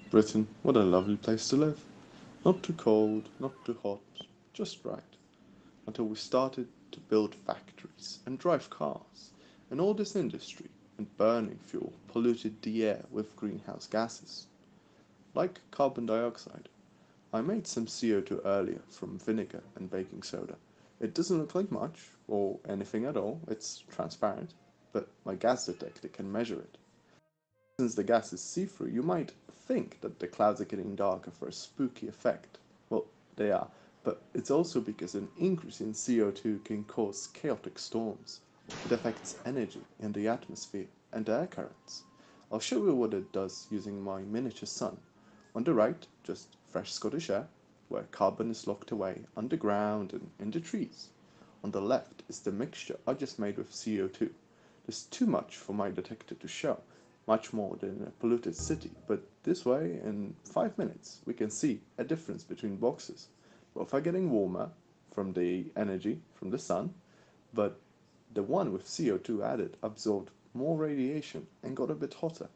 Britain, what a lovely place to live. Not too cold, not too hot, just right. Until we started to build factories and drive cars, and all this industry and burning fuel polluted the air with greenhouse gases. Like carbon dioxide, I made some CO2 earlier from vinegar and baking soda. It doesn't look like much, or anything at all, it's transparent, but my gas detector can measure it. Since the gas is see-through, you might think that the clouds are getting darker for a spooky effect. Well, they are, but it's also because an increase in CO2 can cause chaotic storms. It affects energy in the atmosphere and air currents. I'll show you what it does using my miniature sun. On the right, just fresh Scottish air, where carbon is locked away underground and in the trees. On the left is the mixture I just made with CO2. There's too much for my detector to show, much more than in a polluted city, but this way, in 5 minutes, we can see a difference between boxes. Both are getting warmer from the energy from the sun, but the one with CO2 added absorbed more radiation and got a bit hotter.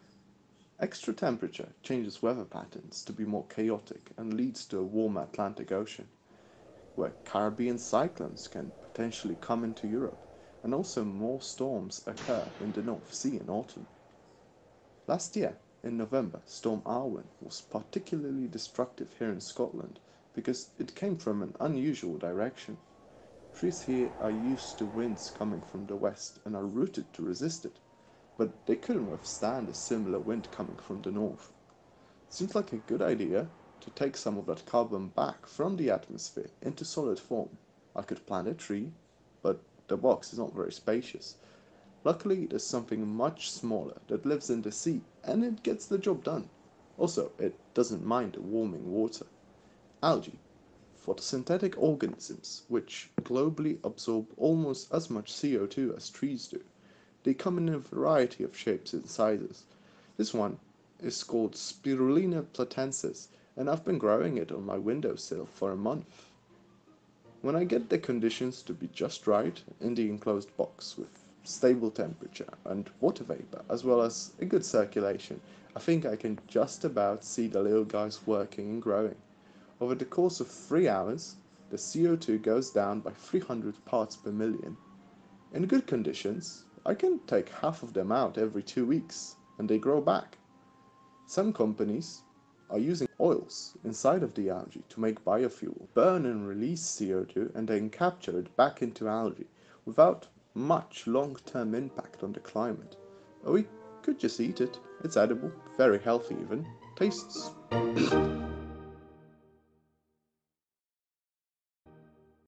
Extra temperature changes weather patterns to be more chaotic and leads to a warmer Atlantic Ocean, where Caribbean cyclones can potentially come into Europe, and also more storms occur in the North Sea in autumn. Last year, in November, Storm Arwen was particularly destructive here in Scotland because it came from an unusual direction. Trees here are used to winds coming from the west and are rooted to resist it, but they couldn't withstand a similar wind coming from the north. Seems like a good idea to take some of that carbon back from the atmosphere into solid form. I could plant a tree, but the box is not very spacious. Luckily, there's something much smaller that lives in the sea, and it gets the job done. Also, it doesn't mind the warming water. Algae, photosynthetic organisms which globally absorb almost as much CO2 as trees do. They come in a variety of shapes and sizes. This one is called Spirulina platensis, and I've been growing it on my windowsill for a month. When I get the conditions to be just right in the enclosed box with stable temperature and water vapor as well as a good circulation, I think I can just about see the little guys working and growing. Over the course of 3 hours, the CO2 goes down by 300 parts per million. In good conditions, I can take half of them out every 2 weeks and they grow back. Some companies are using oils inside of the algae to make biofuel, burn and release CO2 and then capture it back into algae without much long-term impact on the climate. Or we could just eat it. It's edible, very healthy even, tastes